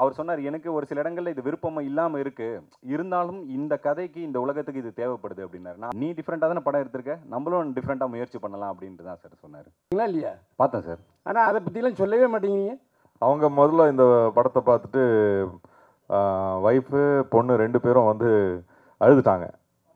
அவர் சொன்னார், எனக்கு ஒரு சில இடங்கள்ல இது விருப்பம் இல்லாமல் இருக்கு, இருந்தாலும் இந்த கதைக்கு இந்த உலகத்துக்கு இது தேவைப்படுது அப்படின்னாரு. நான் நீ டிஃப்ரெண்ட்டாக தானே படம் எடுத்திருக்க, நம்மளும் டிஃப்ரெண்ட்டாக முயற்சி பண்ணலாம் அப்படின்ட்டு தான் சார் சொன்னார். இல்லையா? பார்த்தேன் சார். ஆனால் அதை பற்றிலாம் சொல்லவே மாட்டேங்கிறீங்க. அவங்க முதல்ல இந்த படத்தை பார்த்துட்டு ஒய்ஃபு பொண்ணு 2 பேரும் வந்து அழுதுட்டாங்க.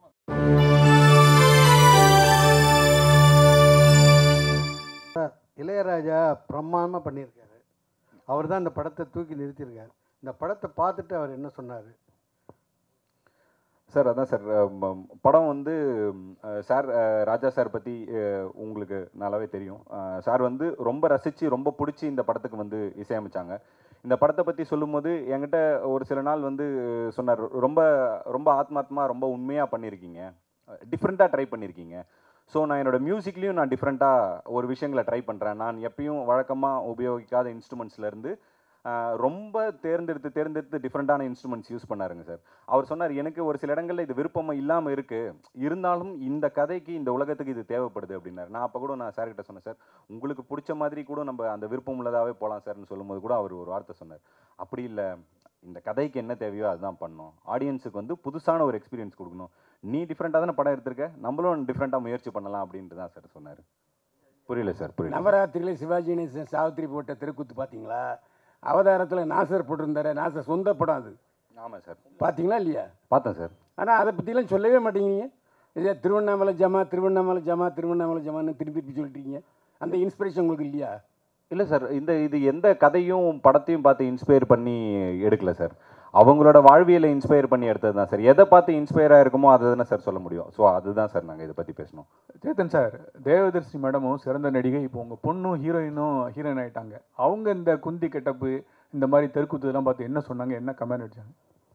இளையராஜா பிரமாதமாக பண்ணியிருக்காரு. அவர் தான் இந்த படத்தை தூக்கி நிறுத்தியிருக்காரு. இந்த படத்தை பார்த்துட்டு அவர் என்ன சொன்னார் சார்? அதான் சார், படம் வந்து சார் ராஜா சார் பற்றி உங்களுக்கு நல்லாவே தெரியும். சார் வந்து ரொம்ப ரசித்து ரொம்ப பிடிச்சி இந்த படத்துக்கு வந்து இசையமைச்சாங்க. இந்த படத்தை பற்றி சொல்லும்போது என்கிட்ட ஒரு சில நாள் வந்து சொன்னார், ரொம்ப ரொம்ப ஆத்மார்த்தமாக ரொம்ப உண்மையாக பண்ணியிருக்கீங்க, டிஃப்ரெண்ட்டாக ட்ரை பண்ணியிருக்கீங்க. ஸோ நான் என்னோடய மியூசிக்லேயும் நான் டிஃப்ரெண்ட்டாக ஒரு விஷயங்களை ட்ரை பண்ணுறேன். நான் எப்பயும் வழக்கமாக உபயோகிக்காத இன்ஸ்ட்ருமெண்ட்ஸ்லேருந்து ரொம்ப தேர்ந்தெடுத்து டிஃப்ரெண்ட்டான இன்ஸ்ட்ருமெண்ட்ஸ் யூஸ் பண்ணாருங்க சார். அவர் சொன்னார், எனக்கு ஒரு சில இடங்களில் இது விருப்பம் இல்லாமல் இருக்குது, இருந்தாலும் இந்த கதைக்கு இந்த உலகத்துக்கு இது தேவைப்படுது அப்படின்னாரு. நான் அப்போ கூட நான் சார்கிட்ட சொன்னேன், சார் உங்களுக்கு பிடிச்ச மாதிரி கூட நம்ம அந்த விருப்பம் உள்ளதாகவே போகலாம் சார்னு சொல்லும்போது கூட அவர் ஒரு வார்த்தை சொன்னார், அப்படி இல்லை, இந்த கதைக்கு என்ன தேவையோ அதுதான் பண்ணணும், ஆடியன்ஸுக்கு வந்து புதுசான ஒரு எக்ஸ்பீரியன்ஸ் கொடுக்கணும், நீ டிஃப்ரெண்ட்டாக தானே படம் எடுத்திருக்க, நம்மளும் டிஃப்ரெண்ட்டாக முயற்சி பண்ணலாம் அப்படின்ட்டு தான் சார் சொன்னார். புரியல சார், புரியல. நவராத்திரியில் சிவாஜி கணேசன் சாவித்திரி போட்ட தெருக்கூத்து பார்த்தீங்களா? அவதாரத்தில் நாசர் போட்டிருந்தாரு, நாசர் சொந்த படம் அது. ஆமாம் சார். பார்த்தீங்களா இல்லையா? பார்த்தேன் சார். ஆனால் அதை பற்றிலாம் சொல்லவே மாட்டேங்கிறீங்க. இதே திருவண்ணாமலை ஜமான்னு திருப்பி சொல்லிட்டீங்க. அந்த இன்ஸ்பிரேஷன் உங்களுக்கு இல்லையா? இல்லை சார், இது எந்த கதையும் படத்தையும் பார்த்து இன்ஸ்பயர் பண்ணி எடுக்கல சார், அவங்களோட வாழ்வியலை இன்ஸ்பயர் பண்ணி எடுத்தது தான் சார். எதை பார்த்து இன்ஸ்பயராக இருக்குமோ அதை தானே சார் சொல்ல முடியும். ஸோ அதுதான் சார் நாங்கள் இதை பற்றி பேசணும். சேத்தன் சார், தேவதர்ஷி மேடமும் சிறந்த நடிகை, இப்போ உங்கள் பொண்ணும் ஹீரோயின் ஆகிட்டாங்க. அவங்க இந்த குந்தி கெட்டப்பு இந்த மாதிரி தெருக்கூத்துலாம் பார்த்து என்ன சொன்னாங்க, என்ன கமெண்ட் அடித்தாங்க?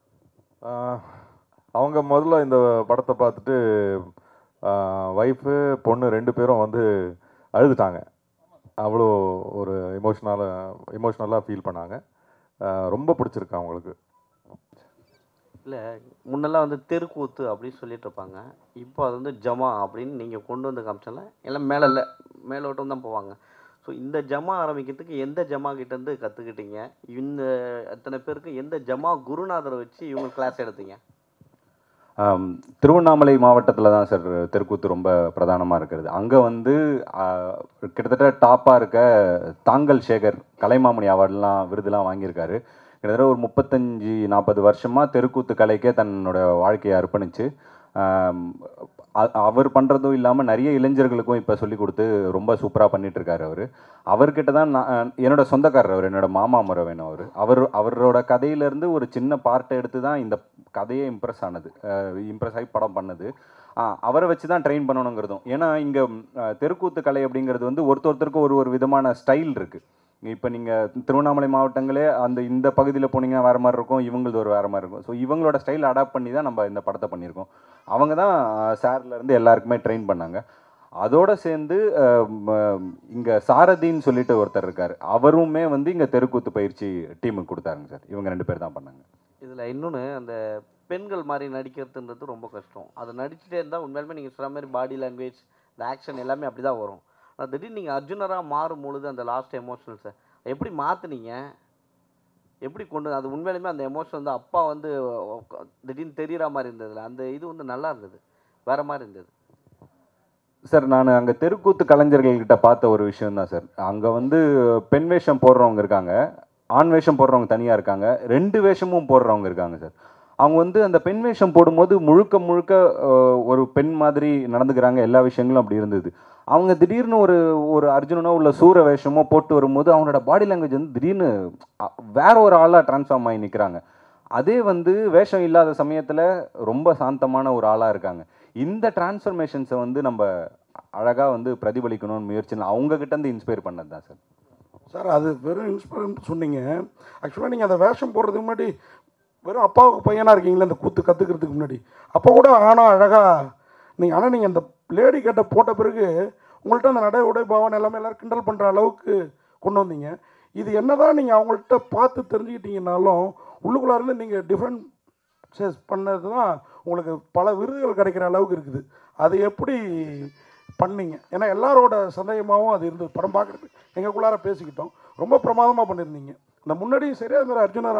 அவங்க முதல்ல இந்த படத்தை பார்த்துட்டு ஒய்ஃபு பொண்ணு 2 பேரும் வந்து அழுதுட்டாங்க. அவ்வளோ ஒரு எமோஷ்னலாக ஃபீல் பண்ணாங்க. ரொம்ப பிடிச்சிருக்கு அவங்களுக்கு. இல்லை, முன்னெல்லாம் வந்து தெருக்கூத்து அப்படின்னு சொல்லிட்டு இருப்பாங்க, இப்போ அது வந்து ஜமா அப்படின்னு நீங்கள் கொண்டு வந்து காமிச்சால எல்லாம் மேலோட்டம் தான் போவாங்க. ஸோ இந்த ஜமா ஆரம்பிக்கிறதுக்கு எந்த ஜமா கிட்டேருந்து கற்றுக்கிட்டீங்க? இந்த அத்தனை பேருக்கு எந்த ஜமா குருநாதரை வச்சு இவங்க கிளாஸ் எடுத்தீங்க? திருவண்ணாமலை மாவட்டத்தில் தான் சார் தெருக்கூத்து ரொம்ப பிரதானமாக இருக்கிறது. அங்கே வந்து கிட்டத்தட்ட டாப்பாக இருக்க தாங்கல் சேகர் கலைமாமணி அவார்டெலாம் விருதுலாம் வாங்கியிருக்காரு. கிட்டத்தட்ட ஒரு 35-40 வருஷமாக தெருக்கூத்து கலைக்கே தன்னோட வாழ்க்கையை அர்ப்பணித்து அவர் பண்ணுறதும் இல்லாமல் நிறைய இளைஞர்களுக்கும் இப்போ சொல்லிக் கொடுத்து ரொம்ப சூப்பராக பண்ணிகிட்ருக்காரு. அவர்கிட்ட தான் நான் என்னோடய சொந்தக்காரர், என்னோடய மாமா முறை வேணும். அவரோட கதையிலேருந்து ஒரு சின்ன பார்ட்டை எடுத்து தான் இந்த கதையே இம்ப்ரெஸ் ஆகி படம் பண்ணது. அவரை வச்சு தான் ட்ரெயின் பண்ணணுங்கிறதும். ஏன்னா இங்கே தெருக்கூத்து கலை அப்படிங்கிறது வந்து ஒருத்தருக்கும் ஒரு விதமான ஸ்டைல் இருக்குது. இப்போ நீங்கள் திருவண்ணாமலை மாவட்டங்களே இந்த பகுதியில் போனீங்கன்னா வேறு மாதிரி இருக்கும், இவங்களது ஒரு வேறு மாதிரி இருக்கும். ஸோ இவங்களோட ஸ்டைல் அடாப்ட் பண்ணி தான் நம்ம இந்த படத்தை பண்ணியிருக்கோம். அவங்க தான் சார்லேருந்து எல்லாருக்குமே ட்ரெயின் பண்ணாங்க. அதோடு சேர்ந்து இங்கே சாரதின்னு சொல்லிட்டு ஒருத்தர் இருக்கார், அவருமே வந்து இங்கே தெருக்கூத்து பயிற்சி டீமுக்கு கொடுத்தாருங்க சார். இவங்க 2 பேர் தான் பண்ணாங்க. இதில் இன்னொன்று, அந்த பெண்கள் மாதிரி நடிக்கிறதுன்றது ரொம்ப கஷ்டம். அதை நடிச்சுட்டே இருந்தால் உண்மையாலுமே நீங்கள் சொல்கிற மாதிரி பாடி லாங்குவேஜ், இந்த ஆக்ஷன் எல்லாமே அப்படி தான் வரும். திடீர்னு நீங்கள் அர்ஜுனராக மாறும் பொழுது அந்த லாஸ்ட் எமோஷனல்ஸை எப்படி மாற்றுனீங்க, எப்படி கொண்டு அது உண்மையிலுமே அந்த எமோஷன் வந்து அப்பா வந்து திடீர்னு தெரிகிற மாதிரி இருந்ததில்ல, அந்த இது வந்து நல்லா இருந்தது, வேறு மாதிரி இருந்தது சார். நான் அங்கே தெருக்கூத்து கலைஞர்கள்கிட்ட பார்த்த ஒரு விஷயம் தான் சார். அங்கே வந்து பெண் வேஷம் போடுறவங்க இருக்காங்க, ஆண் வேஷம் போடுறவங்க தனியாக இருக்காங்க, 2 வேஷமும் போடுறவங்க இருக்காங்க சார். அவங்க வந்து அந்த பெண் வேஷம் போடும்போது முழுக்க ஒரு பெண் மாதிரி நடந்துக்கிறாங்க, எல்லா விஷயங்களும் அப்படி இருந்தது. அவங்க திடீர்னு ஒரு அர்ஜுனனோ உள்ள சூர வேஷமோ போட்டு வரும்போது அவங்களோட பாடி லாங்குவேஜ் வந்து திடீர்னு வேற ஒரு ஆளாக ட்ரான்ஸ்ஃபார்ம் ஆகி நிற்கிறாங்க. அதே வந்து வேஷம் இல்லாத சமயத்தில் ரொம்ப சாந்தமான ஒரு ஆளாக இருக்காங்க. இந்த டிரான்ஸ்ஃபர்மேஷன்ஸை வந்து நம்ம அழகாக வந்து பிரதிபலிக்கணும்னு முயற்சி அவங்கக்கிட்டேருந்து இன்ஸ்பயர் பண்ணது தான் சார். சார், அது வெறும் இன்ஸ்பயர் சொன்னீங்க. ஆக்சுவலாக நீங்கள் அந்த வேஷம் போடுறதுக்கு முன்னாடி வெறும் அப்பாவுக்கு பையனாக இருக்கீங்களே அந்த கூத்து கற்றுக்கிறதுக்கு முன்னாடி, அப்போ கூட ஆனால் அழகாக நீங்கள், ஆனால் நீங்கள் அந்த லேடி கேட்ட போட்ட பிறகு உங்கள்கிட்ட அந்த நடை உடை பாவனை எல்லாமே எல்லோரும் கிண்டல் பண்ணுற அளவுக்கு கொண்டு வந்தீங்க. இது என்ன தான் நீங்கள் அவங்கள்ட்ட பார்த்து தெரிஞ்சுக்கிட்டீங்கன்னாலும் உள்ளுக்குள்ளாருந்து நீங்கள் டிஃப்ரெண்ட் சேஸ் பண்ணது தான் உங்களுக்கு பல விருதுகள் கிடைக்கிற அளவுக்கு இருக்குது. அது எப்படி பண்ணீங்க? ஏன்னா எல்லாரோட சந்தேகமாகவும் அது இருந்தது. படம் பார்க்குறது எங்களுக்குள்ளார பேசிக்கிட்டோம், ரொம்ப பிரமாதமாக பண்ணியிருந்தீங்க. அந்த முன்னாடி சரியாக இருந்த அர்ஜுனராக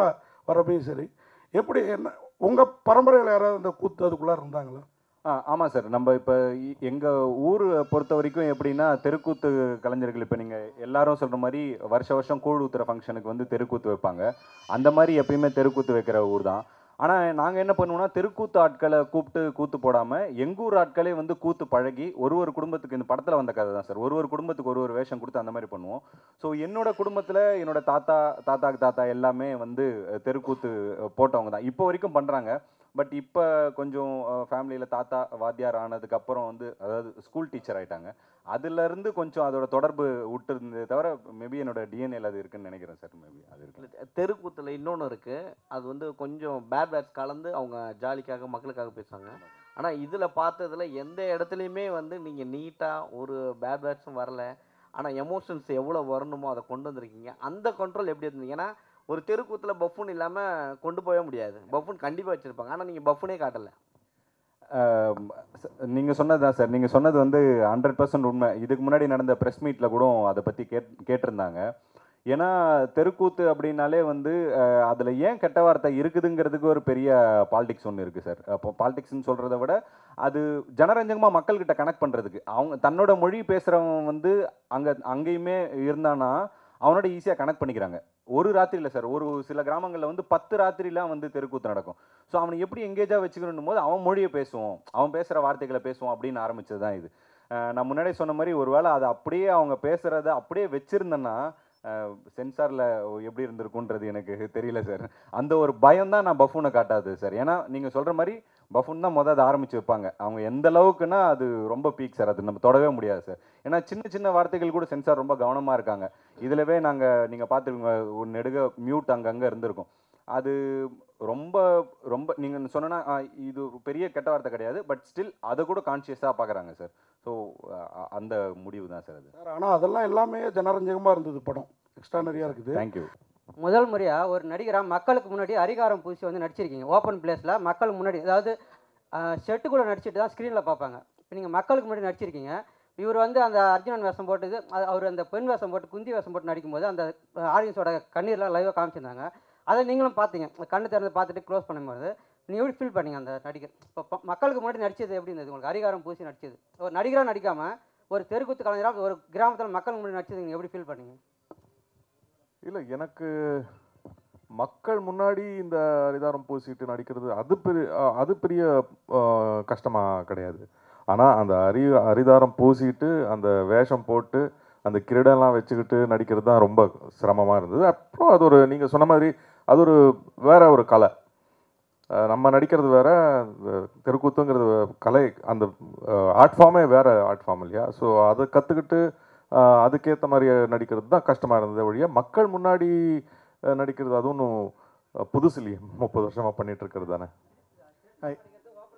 வரப்பையும் சரி, எப்படி என்ன உங்கள் பரம்பரையில் யாராவது அந்த கூத்து அதுக்குள்ளே இருந்தாங்களா? ஆமாம் சார். நம்ம இப்போ எங்கள் ஊர் பொறுத்த வரைக்கும் எப்படின்னா, தெருக்கூத்து கலைஞர்கள் இப்போ நீங்கள் எல்லாரும் சொல்கிற மாதிரி வருஷம் கூழ் ஊத்துற ஃபங்க்ஷனுக்கு வந்து தெருக்கூத்து வைப்பாங்க. அந்த மாதிரி எப்பயுமே தெருக்கூத்து வைக்கிற ஊர் தான். ஆனால் நாங்கள் என்ன பண்ணுவோம்னா, தெருக்கூத்து ஆட்களை கூப்பிட்டு கூத்து போடாமல் எங்கூர் ஆட்களே வந்து கூத்து பழகி ஒரு குடும்பத்துக்கு, இந்த படத்தில் வந்த கதை தான் சார், ஒரு குடும்பத்துக்கு ஒரு வேஷம் கொடுத்து அந்த மாதிரி பண்ணுவோம். ஸோ என்னோட குடும்பத்தில் என்னோட தாத்தாக்கு தாத்தா எல்லாமே வந்து தெருக்கூத்து போட்டவங்க தான் இப்போ வரைக்கும் பண்ணுறாங்க. பட் இப்போ கொஞ்சம் ஃபேமிலியில் தாத்தா வாத்தியார் ஆனதுக்கப்புறம் வந்து, அதாவது ஸ்கூல் டீச்சர் ஆகிட்டாங்க. அதுலேருந்து கொஞ்சம் அதோட தொடர்பு விட்டு இருந்ததே தவிர மேபி என்னோட டிஎன்ஏல அது இருக்குன்னு நினைக்கிறேன் சார். மேபி அது இருக்கு. தெருக்கூத்தில் இன்னொன்று இருக்குது, அது வந்து கொஞ்சம் பேட் வேர்ட்ஸ் கலந்து அவங்க ஜாலிக்காக மக்களுக்காக பேசுவாங்க. ஆனால் இதில் பார்த்ததுல எந்த இடத்துலையுமே வந்து நீங்கள் நீட்டாக ஒரு பேட் வேர்ட்ஸும் வரல, ஆனால் எமோஷன்ஸ் எவ்வளோ வரணுமோ அதை கொண்டு வந்திருக்கீங்க. அந்த கண்ட்ரோல் எப்படி இருந்தீங்க? ஏன்னா ஒரு தெருக்கூத்தில் பஃபூன் இல்லாமல் கொண்டு போகவே முடியாது. பஃபூன் கண்டிப்பாக வச்சுருப்பாங்க, ஆனால் நீங்கள் பஃபூனே காட்டலை. நீங்கள் சொன்னது தான் சார். நீங்கள் சொன்னது வந்து 100% உண்மை. இதுக்கு முன்னாடி நடந்த ப்ரெஸ் மீட்டில் கூட அதை பற்றி கேட்டிருந்தாங்க. ஏன்னா தெருக்கூத்து அப்படின்னாலே வந்து அதில் ஏன் கெட்ட வார்த்தை இருக்குதுங்கிறதுக்கு ஒரு பெரிய பாலிடிக்ஸ் ஒன்று இருக்குது சார். அப்போ பாலிடிக்ஸ்ன்னு சொல்கிறத விட அது ஜனரஞ்சகமாக மக்கள்கிட்ட கனெக்ட் பண்ணுறதுக்கு, அவங்க தன்னோட மொழி பேசுகிறவன் வந்து அங்கேயுமே இருந்தானா அவனோட ஈஸியாக கனெக்ட் பண்ணிக்கிறாங்க. ஒரு ராத்திரியில் சார், ஒரு சில கிராமங்களில் வந்து 10 ராத்திரிலாம் வந்து தெருக்கூத்து நடக்கும். ஸோ அவனை எப்படி எங்கேஜாக வச்சுக்கணும் போது அவன் மொழியை பேசுவோம், அவன் பேசுகிற வார்த்தைகளை பேசுவோம் அப்படின்னு ஆரம்பித்தது தான் இது. நான் முன்னாடியே சொன்ன மாதிரி ஒருவேளை அதை அப்படியே அவங்க பேசுகிறத அப்படியே வச்சுருந்தேன்னா சென்சாரில் எப்படி இருந்திருக்குன்றது எனக்கு தெரியல சார். அந்த ஒரு பயம் தான் நான் பஃபூனை காட்டாது சார். ஏன்னா நீங்கள் சொல்கிற மாதிரி பஃபூன் தான் அதை ஆரம்பித்து வைப்பாங்க. அவங்க எந்த அளவுக்குன்னா அது ரொம்ப பீக் சார், அது நம்ம தொடவே முடியாது சார். ஏன்னா சின்ன சின்ன வார்த்தைகள் கூட சென்சார் ரொம்ப கவனமாக இருக்காங்க. இதிலவே நீங்கள் பார்த்துருக்கீங்க, ஒரு நெடுக மியூட் அங்கங்கே இருந்திருக்கும். அது ரொம்ப ரொம்ப நீங்கள் சொன்னா இது பெரிய கெட்ட வார்த்தை கிடையாது, பட் ஸ்டில் அதை கூட கான்ஷியஸாக பார்க்குறாங்க சார். ஸோ அந்த முடிவு தான் சார் அது. சார் ஆனால் அதெல்லாம் எல்லாமே ஜனரஞ்சகமாக இருந்தது, படம் எக்ஸ்ட்ரானரியாக இருக்குது. தேங்க்யூ. முதல் முறையாக ஒரு நடிகராக மக்களுக்கு முன்னாடி அதிகாரம் பூசி வந்து நடிச்சிருக்கீங்க. ஓப்பன் பிளேஸில் மக்களுக்கு முன்னாடி, அதாவது ஷெட்டுக்குள்ளே நடிச்சுட்டு தான் ஸ்க்ரீனில் பார்ப்பாங்க. இப்போ நீங்கள் மக்களுக்கு முன்னாடி நடிச்சிருக்கீங்க. இவர் வந்து அந்த அர்ஜுனன் வேஷம் போட்டது, அவர் அந்த பெண் வேஷம் போட்டு குந்தி வேஷம் போட்டு நடிக்கும்போது அந்த ஆடியன்ஸோட கண்ணீர்லாம் லைவாக காமிச்சிருந்தாங்க. அதை நீங்களும் பார்த்தீங்க, கண்ணு திறந்து பார்த்துட்டு க்ளோஸ் பண்ணும்போது நீங்கள் எப்படி ஃபீல் பண்ணீங்க அந்த நடிகர்? இப்போ மக்களுக்கு முன்னாடி நடித்தது எப்படி இருந்தது உங்களுக்கு? அதிகாரம் பூசி நடிச்சது, ஒரு நடிகராக நடிக்காமல் ஒரு தெருக்கூத்து கலைஞராக ஒரு கிராமத்தில் மக்களுக்கு முன்னாடி நடிச்சது நீங்கள் எப்படி ஃபீல் பண்ணீங்க? இல்லை, எனக்கு மக்கள் முன்னாடி இந்த அரிதாரம் பூசிட்டு நடிக்கிறது அது பெரிய கஷ்டமாக கிடையாது. ஆனால் அந்த அரிதாரம் பூசிட்டு அந்த வேஷம் போட்டு அந்த கிரீடெல்லாம் வச்சுக்கிட்டு நடிக்கிறது தான் ரொம்ப சிரமமாக இருந்தது. அப்புறம் அது ஒரு, நீங்கள் சொன்ன மாதிரி அது ஒரு வேற ஒரு கலை. நம்ம நடிக்கிறது வேற, தெருக்கூத்துங்கிறது கலை, அந்த ஆர்ட் ஃபார்மே வேற ஆர்ட் ஃபார்ம் இல்லையா? ஸோ அதை கற்றுக்கிட்டு அதுக்கேற்ற மாதிரி நடிக்கிறது தான் கஷ்டமாக இருந்தது வழியா. மக்கள் முன்னாடி நடிக்கிறது அது ஒன்றும் புதுசு இல்லையே, 30 வருஷமாக பண்ணிட்டு இருக்கிறது தானே.